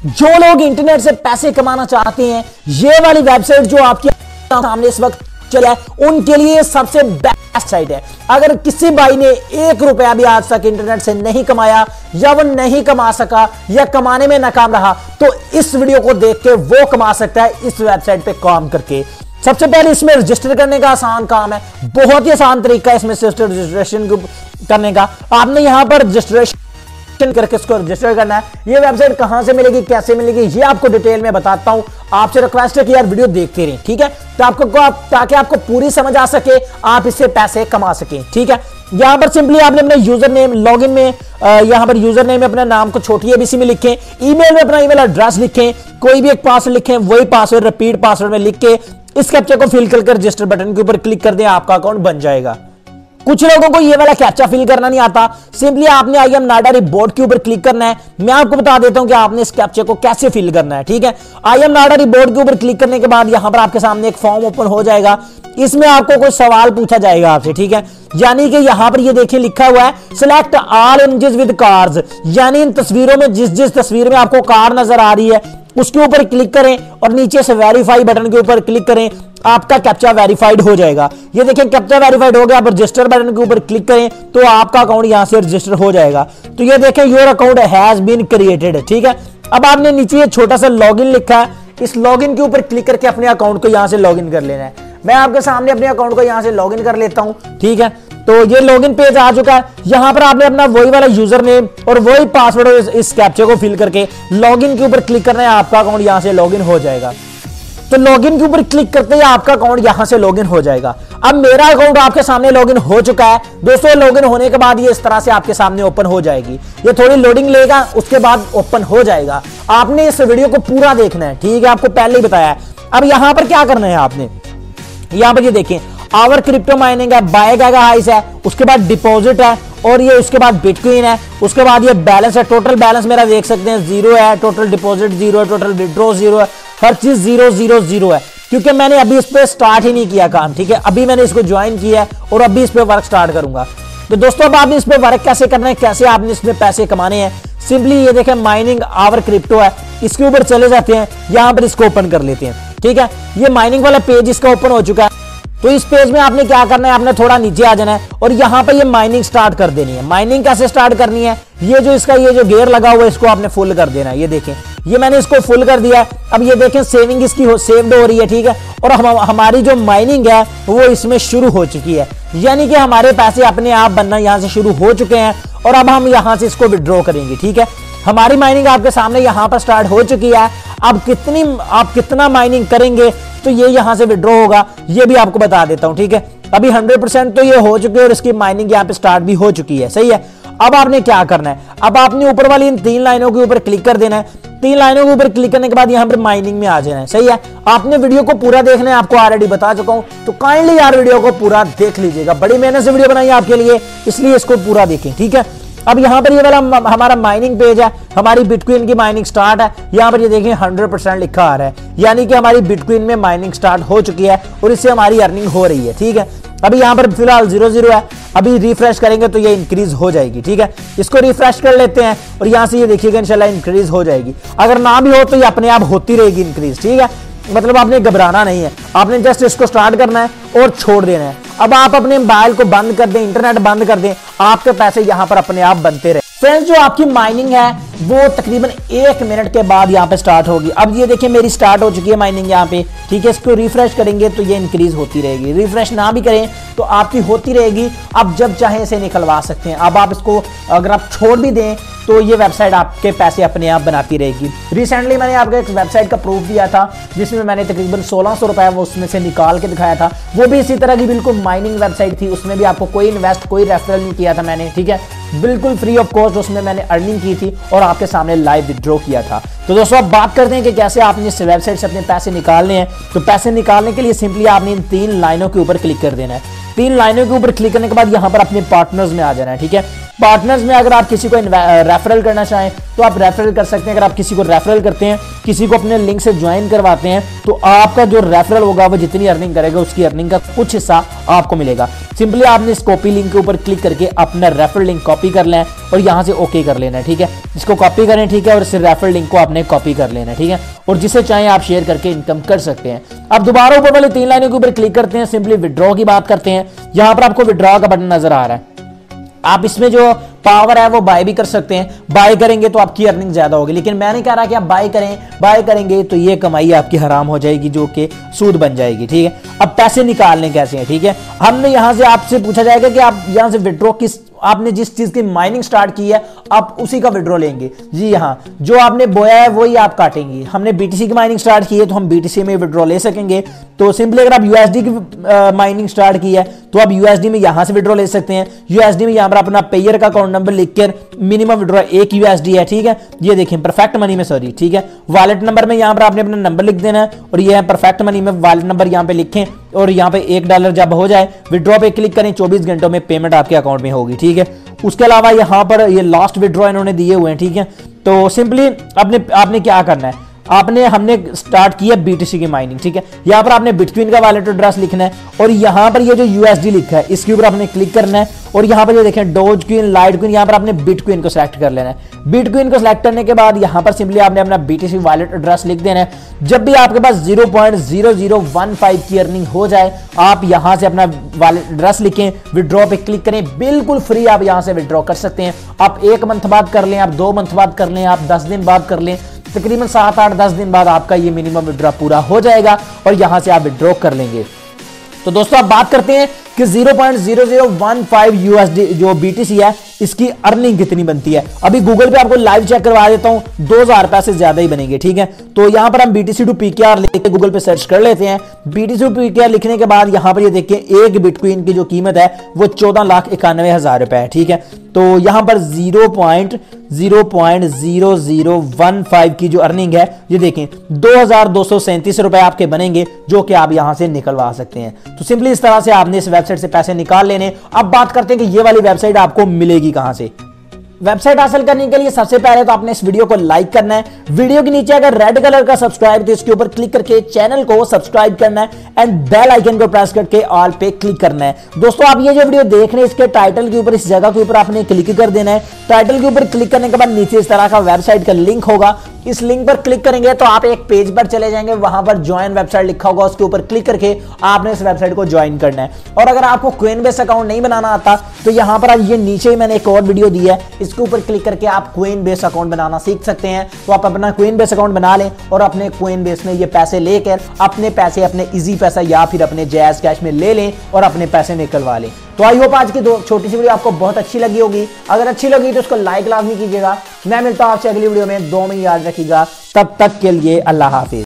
जो लोग इंटरनेट से पैसे कमाना चाहते हैं, ये वाली वेबसाइट जो आपके सामने इस वक्त चला है उनके लिए सबसे बेस्ट साइट है। अगर किसी भाई ने 1 रुपया भी आज तक इंटरनेट से नहीं कमाया या वो नहीं कमा सका या कमाने में नाकाम रहा, तो इस वीडियो को देख के वो कमा सकता है इस वेबसाइट पे काम करके। सबसे पहले इसमें रजिस्टर करने का आसान काम है, बहुत ही आसान तरीका है इसमें रजिस्ट्रेशन करने का। आपने यहां पर रजिस्ट्रेशन करके इसको रजिस्टर करना है। ये वेबसाइट कहां से मिलेगी, कैसे मिलेगी, ये आपको डिटेल में बताता हूं। आपसे रिक्वेस्ट है कि यार वीडियो देखते रहें, ठीक है, तो ताकि आपको पूरी समझ आ सके, आप इससे पैसे कमा सकें, ठीक है। यहां पर सिंपली आपने अपना यूजर नेम, लॉगिन में यहां पर यूजर नेम में अपना नाम को छोटी एबीसी में लिखें, ईमेल में अपना ईमेल एड्रेस लिखें, कोई भी एक पासवर्ड लिखें, वही पासवर्ड रिपीट पासवर्ड में लिख के इस कैप्चा को फिल कर रजिस्टर बटन के ऊपर क्लिक कर दें, आपका अकाउंट बन जाएगा। कुछ लोगों को ये वाला कैप्चा फिल करना नहीं आता, सिंपली आपने आई एम नाडा रिपोर्ट के ऊपर क्लिक करना है। मैं आपको बता देता हूं कि आपने इस कैप्चा को कैसे फिल करना है, ठीक है। आई एम नाडा रिपोर्ट के ऊपर क्लिक करने के बाद यहां पर आपके सामने एक फॉर्म ओपन हो जाएगा। इसमें आपको कोई सवाल पूछा जाएगा आपसे, ठीक है। यानी कि यहां पर ये देखिए लिखा हुआ है select all images with cards, यानी इन तस्वीरों में जिस तस्वीर में आपको कार नजर आ रही है उसके ऊपर क्लिक करें और नीचे से वेरीफाई बटन के ऊपर क्लिक करें, आपका कैप्चा वेरीफाइड हो जाएगा। ये देखें कैप्चा वेरीफाइड हो गया। आप रजिस्टर बटन के ऊपर क्लिक करें तो आपका अकाउंट यहां से रजिस्टर हो जाएगा। तो ये देखें your account has been created, ठीक है। अब आपने नीचे ये छोटा सा लॉगिन लिखा है, इस लॉगिन के ऊपर क्लिक करके अपने अकाउंट को यहां से लॉगिन कर लेना है। मैं आपके सामने अपने अकाउंट को यहां से लॉगिन कर लेता हूं, ठीक है। तो ये लॉगिन पेज आ चुका है। यहां पर आपने अपना वही वाला यूजर नेम और वही पासवर्ड इस कैप्चा को फिल करके लॉगिन के ऊपर क्लिक करना है, आपका अकाउंट यहां से लॉगिन हो जाएगा। तो लॉगिन के ऊपर क्लिक करते ही आपका अकाउंट यहां से लॉगिन हो जाएगा। अब मेरा अकाउंट आपके सामने लॉगिन हो चुका है दोस्तों। लॉगिन होने के बाद ये इस तरह से आपके सामने ओपन हो जाएगी। ये थोड़ी लोडिंग लेगा, उसके बाद ओपन हो जाएगा। आपने इस वीडियो को पूरा देखना है, ठीक है, आपको पहले ही बताया है। अब यहां पर क्या करना है आपने, यहां पर ये देखें आवर क्रिप्टो माइनिंग है, बाय गाइस है, उसके बाद डिपॉजिट है और ये उसके बाद बिटकॉइन है, उसके बाद ये बैलेंस है। टोटल बैलेंस मेरा देख सकते हैं 0 है, टोटल डिपॉजिट 0 है, टोटल विड्रॉ 0 है, हर चीज 0 0 0 है, क्योंकि मैंने अभी इस पे स्टार्ट ही नहीं किया काम, ठीक है। अभी मैंने इसको ज्वाइन किया है और अभी इस पे वर्क स्टार्ट करूंगा। तो दोस्तों अब आपने इस पे वर्क कैसे करना है, कैसे आपने इसमें पैसे कमाने हैं, सिंपली ये देखें माइनिंग आवर क्रिप्टो है, इसके ऊपर चले जाते हैं, यहां पर इसको ओपन कर लेते हैं, ठीक है। ये माइनिंग वाला पेज इसका ओपन हो चुका है। तो इस पेज में आपने क्या करना है, आपने थोड़ा नीचे आ जाना है और यहां पर ये माइनिंग स्टार्ट कर देनी है। माइनिंग कैसे स्टार्ट करनी है, ये जो इसका ये जो गेयर लगा हुआ है इसको आपने फुल कर देना है। ये देखें ये मैंने इसको फुल कर दिया। अब ये देखें सेविंग इसकी सेव्ड हो रही है, ठीक है। और हमारी जो माइनिंग है वो इसमें शुरू हो चुकी है, यानी कि हमारे पैसे अपने आप बनना यहां से शुरू हो चुके हैं और अब हम यहां से इसको विड्रॉ करेंगे, ठीक है। हमारी माइनिंग आपके सामने यहां पर स्टार्ट हो चुकी है। अब आप कितना माइनिंग करेंगे तो ये यहां से विड्रॉ होगा, ये भी आपको बता देता हूं, ठीक है। अभी 100% तो ये हो चुके हैं और इसकी माइनिंग यहां पे स्टार्ट भी हो चुकी है, सही है। अब आपने क्या करना है, अब आपने ऊपर वाली इन 3 लाइनों के ऊपर क्लिक कर देना है। 3 लाइनों के ऊपर क्लिक करने के बाद यहां पर माइनिंग में आ जाना है, सही है। आपने वीडियो को पूरा देखना है, आपको ऑलरेडी बता चुका हूं, तो काइंडली यार वीडियो को पूरा देख लीजिएगा। बड़ी मेहनत से वीडियो बनाई है आपके लिए, इसलिए इसको पूरा देखें, ठीक है। अब यहां पर ये वाला हमारा माइनिंग पेज है, हमारी बिटकॉइन की माइनिंग स्टार्ट है। यहां पर ये देखें 100% लिखा आ रहा है, यानी कि हमारी बिटकॉइन में माइनिंग स्टार्ट हो चुकी है और इससे हमारी अर्निंग हो रही है, ठीक है। अभी यहां पर फिलहाल 0 0 है, अभी रिफ्रेश करेंगे तो ये इंक्रीज हो जाएगी, ठीक है। इसको रिफ्रेश कर लेते हैं और यहां से ये देखिएगा इंशाल्लाह इंक्रीज हो जाएगी। अगर ना भी हो तो ये अपने आप होती रहेगी इंक्रीज, ठीक है। मतलब आपने घबराना नहीं है, आपने जस्ट इसको स्टार्ट करना है और छोड़ देना है। अब आप अपने मोबाइल को बंद कर दें, इंटरनेट बंद कर दें, आपके पैसे यहां पर अपने आप बनते रहे। फ्रेंड्स जो आपकी माइनिंग है वो तकरीबन 1 मिनट के बाद यहाँ पे स्टार्ट होगी। अब ये देखिए मेरी स्टार्ट हो चुकी है माइनिंग यहाँ पे, ठीक है। इसको रिफ्रेश करेंगे तो ये इंक्रीज होती रहेगी, रिफ्रेश ना भी करें तो आपकी होती रहेगी। आप जब चाहें इसे निकलवा सकते हैं। अब आप इसको अगर आप छोड़ भी दें तो ये वेबसाइट आपके पैसे अपने आप बनाती रहेगी। रिसेंटली मैंने आपको एक वेबसाइट का प्रूफ दिया था जिसमें मैंने तकरीबन 1600 रुपए वो उसमें से निकाल के दिखाया था। वो भी इसी तरह की बिल्कुल माइनिंग वेबसाइट थी, उसमें भी आपको कोई इन्वेस्ट कोई रेफरल नहीं किया था मैंने, ठीक है। बिल्कुल फ्री ऑफ कॉस्ट उसमें मैंने अर्निंग की थी और आपके सामने लाइव विड्रॉ किया था। तो दोस्तों अब बात करते हैं कि कैसे आपने इस वेबसाइट से अपने पैसे निकालने हैं। तो पैसे निकालने के लिए सिंपली आपने इन 3 लाइनों के ऊपर क्लिक कर देना है। 3 लाइनों के ऊपर क्लिक करने के बाद यहाँ पर अपने पार्टनर्स में आ जाना है, ठीक है। पार्टनर्स में अगर आप किसी को रेफरल करना चाहें तो आप रेफरल कर सकते हैं। अगर आप किसी को रेफरल करते हैं, किसी को अपने लिंक से ज्वाइन करवाते हैं, तो आपका जो रेफरल होगा वो जितनी अर्निंग करेगा उसकी अर्निंग का कुछ हिस्सा आपको मिलेगा। सिंपली आपने इस कॉपी लिंक के ऊपर क्लिक करके अपना रेफरल लिंक कॉपी कर लें और यहां से ओके कर लेना है, ठीक है। इसको कॉपी करें, ठीक है, और इस रेफरल लिंक को आपने कॉपी कर लेना है, ठीक है, और जिसे चाहें आप शेयर करके इनकम कर सकते हैं। अब दोबारा ऊपर वाले 3 लाइनों के ऊपर क्लिक करते हैं, सिंपली विड्रॉ की बात करते हैं। यहां पर आपको विड्रॉ का बटन नजर आ रहा है, आप इसमें जो पावर है वो बाय भी कर सकते हैं। बाय करेंगे तो आपकी अर्निंग ज्यादा होगी, लेकिन मैं नहीं कह रहा कि आप बाय करें। बाय करेंगे तो ये कमाई आपकी हराम हो जाएगी, जो कि सूद बन जाएगी, ठीक है। अब पैसे निकालने कैसे हैं, ठीक है। हमने यहां से आपसे पूछा जाएगा कि आप यहां से विड्रॉ किस, आपने जिस चीज की माइनिंग स्टार्ट की है आप उसी का विड्रॉ लेंगे। जी यहां जो आपने बोया है वही आप काटेंगे। हमने बीटीसी की माइनिंग स्टार्ट की है तो हम बीटीसी में विड्रॉ ले सकेंगे। तो सिंपली अगर आप यूएसडी की माइनिंग स्टार्ट की है तो आप यूएसडी में यहां से विड्रॉ ले सकते हैं। यूएसडी में यहां पर अपना पेयर का अकाउंट नंबर लिखकर मिनिमम विड्रॉ 1 यूएसडी है, ठीक है। ये देखें परफेक्ट मनी में, सॉरी, ठीक है। वॉलेट नंबर में यहां पर आपने अपना नंबर लिख देना है और ये है परफेक्ट मनी में वॉलेट नंबर यहां पे लिखें और यहां पे $1 जब हो जाए विड्रॉ पे क्लिक करें, 24 घंटों में पेमेंट आपके अकाउंट में होगी, ठीक है। उसके अलावा यहां पर ये लास्ट विड्रॉ इन्होंने दिए हुए हैं, ठीक है। तो सिंपली आपने क्या करना है, हमने स्टार्ट किया बीटीसी की माइनिंग, ठीक है। यहां पर आपने बिटकॉइन का वॉलेट एड्रेस लिखना है और यहां पर ये जो यूएसडी लिखा है इसके ऊपर आपने क्लिक करना है और यहां पर ये देखें डोजकॉइन, लाइटकॉइन, यहां पर आपने बिटकॉइन को सिलेक्ट कर लेना है। बिटकॉइन को सिलेक्ट करने के बाद यहां पर सिंपली आपने अपना बीटीसी वॉलेट एड्रेस लिख देना है। जब भी आपके पास 0.0015 की अर्निंग हो जाए आप यहां से अपना वॉलेट एड्रेस लिखें, विड्रॉ पे क्लिक करें, बिल्कुल फ्री आप यहां से विड्रॉ कर सकते हैं। आप 1 मंथ बाद कर लें, आप 2 मंथ बाद कर लें, आप 10 दिन बाद कर लें, तकरीबन 7, 8, 10 दिन बाद आपका ये मिनिमम विड्रॉ पूरा हो जाएगा और यहां से आप विड्रॉ कर लेंगे। तो दोस्तों आप बात करते हैं कि 0.0015 यूएसडी जो बीटीसी है इसकी अर्निंग कितनी बनती है। अभी गूगल पे आपको लाइव चेक करवा देता हूं, 2000 पैसे ज्यादा ही बनेंगे, ठीक है। तो यहां पर हम बीटीसी टू पीकेआर लेके गूगल पे सर्च कर लेते हैं। बीटीसी टू पीकेआर लिखने के बाद यहां पर ये देखिए एक बिटकॉइन की जो कीमत है वो 14,91,000 रुपए है, ठीक है। तो यहां पर 0.0015 की जो अर्निंग है ये देखें 2237 रुपए आपके बनेंगे, जो कि आप यहां से निकलवा सकते हैं। तो सिंपली इस तरह से आपने इस वेबसाइट से पैसे निकाल लेने। अब बात करते हैं कि ये वाली वेबसाइट आपको मिलेगी कहां से। वेबसाइट हासिल करने के लिए सबसे पहले तो आपने इस वीडियो को लाइक करना है। वीडियो के नीचे अगर रेड कलर का सब्सक्राइब तो इसके ऊपर क्लिक करके चैनल को सब्सक्राइब करना है एंड बेल आइकन को प्रेस करके ऑल पे क्लिक करना है। दोस्तों आप ये जो वीडियो देख रहे हैं इसके टाइटल के ऊपर, इस जगह के ऊपर आपने क्लिक कर देना है। टाइटल के ऊपर क्लिक करने के बाद नीचे इस तरह का वेबसाइट का लिंक होगा, इस लिंक पर क्लिक करेंगे तो आप एक पेज पर चले जाएंगे, वहां पर ज्वाइन वेबसाइट लिखा होगा, उसके ऊपर क्लिक करके आपने इस वेबसाइट को ज्वाइन करना है। और अगर आपको कोइनबेस अकाउंट नहीं बनाना आता तो यहां पर ये नीचे ही मैंने एक और वीडियो दी है, इसके ऊपर क्लिक करके आप कोइनबेस अकाउंट बनाना सीख सकते हैं। तो आप अपना कोइनबेस अकाउंट बना लें और अपने कोइनबेस में ये पैसे लेकर अपने पैसे, अपने इजी पैसा या फिर अपने जैज कैश में ले लें और अपने पैसे निकलवा लें। तो आई होप आज की छोटी सी वीडियो आपको बहुत अच्छी लगी होगी। अगर अच्छी लगी तो उसको लाइक लाजमी कीजिएगा। मैं मिलता हूं आपसे अगली वीडियो में, 2 में याद रखिएगा। तब तक के लिए अल्लाह हाफिज।